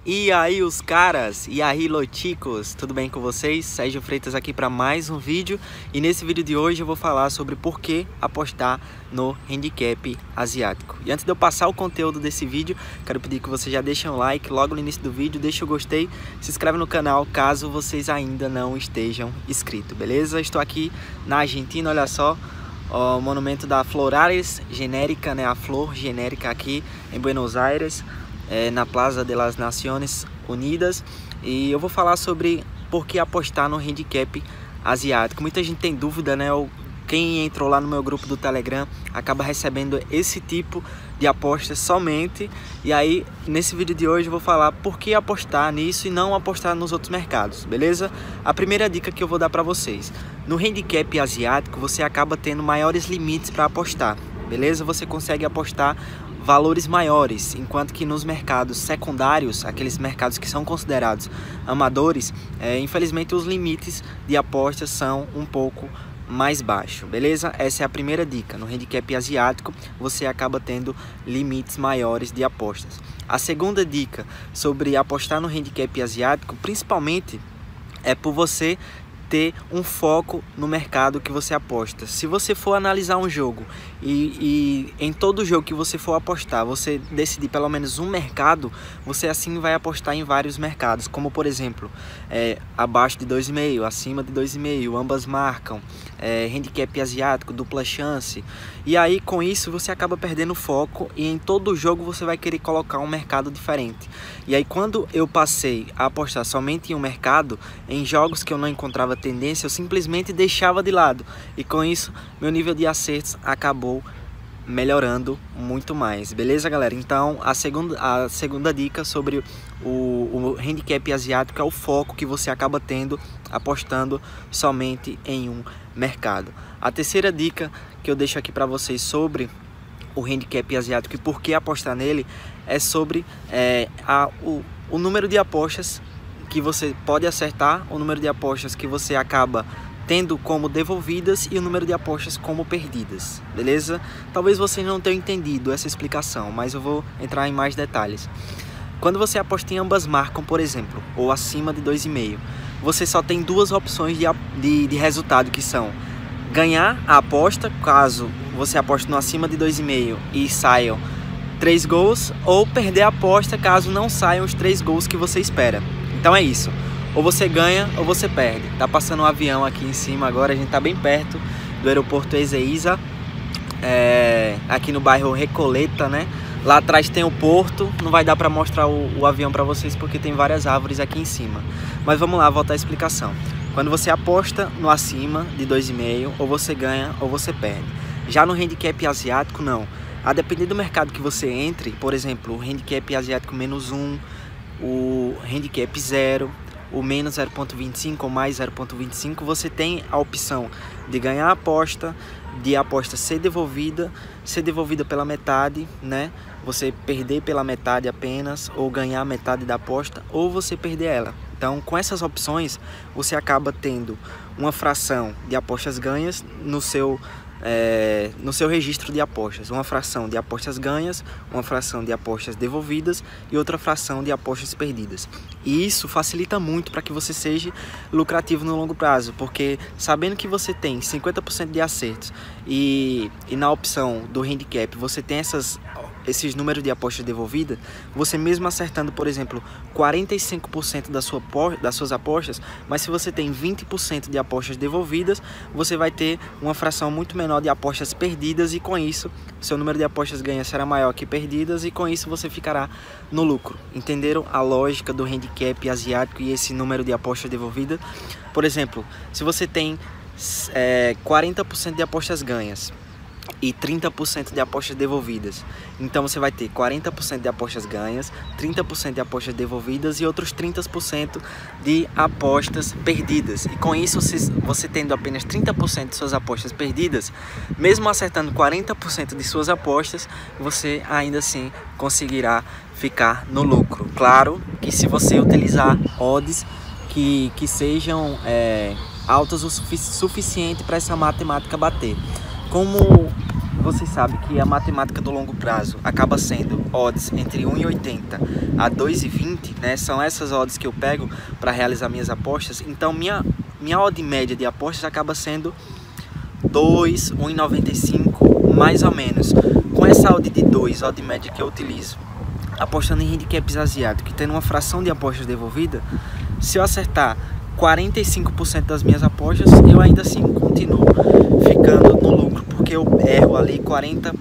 E aí os caras, e aí loticos, tudo bem com vocês? Sérgio Freitas aqui para mais um vídeo. E nesse vídeo de hoje eu vou falar sobre por que apostar no handicap asiático. E antes de eu passar o conteúdo desse vídeo, quero pedir que vocês já deixem um like logo no início do vídeo, deixem o gostei, se inscreve no canal caso vocês ainda não estejam inscritos, beleza? Estou aqui na Argentina, olha só, o monumento da Flores Genérica, né? A flor genérica aqui em Buenos Aires. Na Plaza de las Naciones Unidas, e eu vou falar sobre por que apostar no handicap asiático. Muita gente tem dúvida, né? Quem entrou lá no meu grupo do Telegram acaba recebendo esse tipo de apostas somente. E aí, nesse vídeo de hoje eu vou falar por que apostar nisso e não apostar nos outros mercados, beleza? A primeira dica que eu vou dar para vocês: no handicap asiático você acaba tendo maiores limites para apostar, beleza? Você consegue apostar valores maiores, enquanto que nos mercados secundários, aqueles mercados que são considerados amadores, infelizmente os limites de apostas são um pouco mais baixos, beleza? Essa é a primeira dica. No handicap asiático você acaba tendo limites maiores de apostas. A segunda dica sobre apostar no handicap asiático, principalmente, é por você ter um foco no mercado que você aposta. Se você for analisar um jogo e em todo jogo que você for apostar, você decidir pelo menos um mercado, você assim vai apostar em vários mercados, como por exemplo, abaixo de 2,5, acima de 2,5, ambas marcam, handicap asiático, dupla chance. E aí com isso você acaba perdendo foco e em todo jogo você vai querer colocar um mercado diferente. E aí quando eu passei a apostar somente em um mercado, em jogos que eu não encontrava tendência, eu simplesmente deixava de lado, e com isso meu nível de acertos acabou melhorando muito mais, beleza, galera? Então a segunda dica sobre o handicap asiático é o foco que você acaba tendo apostando somente em um mercado. A terceira dica que eu deixo aqui para vocês sobre o handicap asiático e por que apostar nele é sobre o número de apostas que você pode acertar, o número de apostas que você acaba tendo como devolvidas e o número de apostas como perdidas, beleza? Talvez você não tenha entendido essa explicação, mas eu vou entrar em mais detalhes. Quando você aposta em ambas marcam, por exemplo, ou acima de 2,5, você só tem duas opções de resultado, que são ganhar a aposta, caso você aposte no acima de 2,5 e saiam 3 gols, ou perder a aposta caso não saiam os 3 gols que você espera. Então é isso, ou você ganha ou você perde. Tá passando um avião aqui em cima agora, a gente tá bem perto do aeroporto Ezeiza, aqui no bairro Recoleta, né? Lá atrás tem o porto, não vai dar para mostrar o avião para vocês porque tem várias árvores aqui em cima. Mas vamos lá, voltar à explicação. Quando você aposta no acima de 2,5, ou você ganha ou você perde. Já no handicap asiático, não. A depender do mercado que você entre, por exemplo, o handicap asiático -1, o handicap 0, o menos 0,25 ou mais 0,25, você tem a opção de ganhar a aposta, de a aposta ser devolvida pela metade, né? Você perder pela metade apenas, ou ganhar metade da aposta, ou você perder ela. Então, com essas opções, você acaba tendo uma fração de apostas ganhas no seu registro de apostas, uma fração de apostas ganhas, uma fração de apostas devolvidas e outra fração de apostas perdidas. E isso facilita muito para que você seja lucrativo no longo prazo, porque sabendo que você tem 50% de acertos e na opção do handicap você tem esses números de apostas devolvidas, você mesmo acertando, por exemplo, 45% das suas apostas, mas se você tem 20% de apostas devolvidas, você vai ter uma fração muito menor de apostas perdidas, e com isso seu número de apostas ganhas será maior que perdidas, e com isso você ficará no lucro. Entenderam a lógica do handicap asiático e esse número de apostas devolvidas? Por exemplo, se você tem 40% de apostas ganhas e 30% de apostas devolvidas, então você vai ter 40% de apostas ganhas, 30% de apostas devolvidas e outros 30% de apostas perdidas. E com isso, você tendo apenas 30% de suas apostas perdidas, mesmo acertando 40% de suas apostas, você ainda assim conseguirá ficar no lucro. Claro que se você utilizar odds que sejam altas o suficiente para essa matemática bater. Como Vocês sabem que a matemática do longo prazo acaba sendo odds entre 1,80 a 2,20, né? São essas odds que eu pego para realizar minhas apostas. Então minha odd média de apostas acaba sendo 2, 1,95 mais ou menos. Com essa odd de 2, odd média que eu utilizo, apostando em handicaps asiáticos e tendo uma fração de apostas devolvida, se eu acertar 45% das minhas apostas, eu ainda assim continuo ficando no lucro, porque eu erro ali 40%,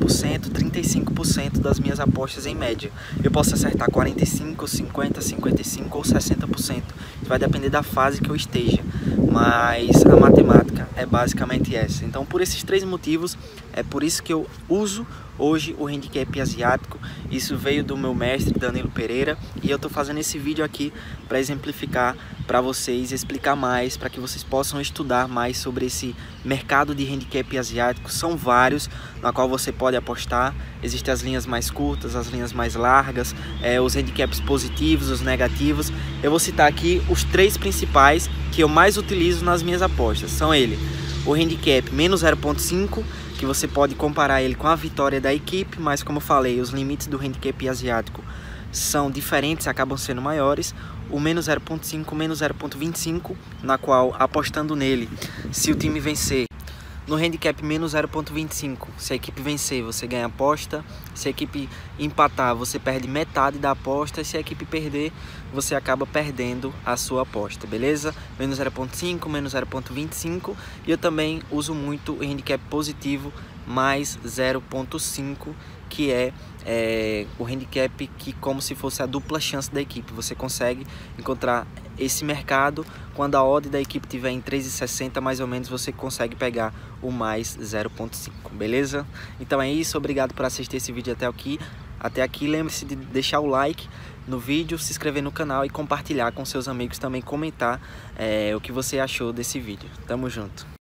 35% das minhas apostas em média. Eu posso acertar 45%, 50%, 55% ou 60%. Isso vai depender da fase que eu esteja, mas a matemática é basicamente essa. Então, por esses três motivos, é por isso que eu uso hoje o handicap asiático. Isso veio do meu mestre Danilo Pereira e eu estou fazendo esse vídeo aqui para exemplificar para vocês, explicar mais, para que vocês possam estudar mais sobre esse mercado de handicap asiático. São vários, na qual você pode apostar. Existem as linhas mais curtas, as linhas mais largas, os handicaps positivos, os negativos. Eu vou citar aqui os três principais que eu mais utilizo nas minhas apostas. São ele, o handicap menos 0,5, que você pode comparar ele com a vitória da equipe, mas como eu falei, os limites do handicap asiático são diferentes, acabam sendo maiores. O menos 0,5, menos 0,25, na qual, apostando nele, se o time vencer, no handicap menos 0,25, se a equipe vencer, você ganha a aposta. Se a equipe empatar, você perde metade da aposta. E se a equipe perder, você acaba perdendo a sua aposta, beleza? Menos 0,5, menos 0,25. E eu também uso muito o handicap positivo mais 0,5, que é o handicap que como se fosse a dupla chance da equipe. Você consegue encontrar esse mercado quando a odd da equipe estiver em 3,60 mais ou menos, você consegue pegar o mais 0,5, beleza? Então é isso, obrigado por assistir esse vídeo até aqui. Lembre-se de deixar o like no vídeo, se inscrever no canal e compartilhar com seus amigos, também comentar o que você achou desse vídeo. Tamo junto!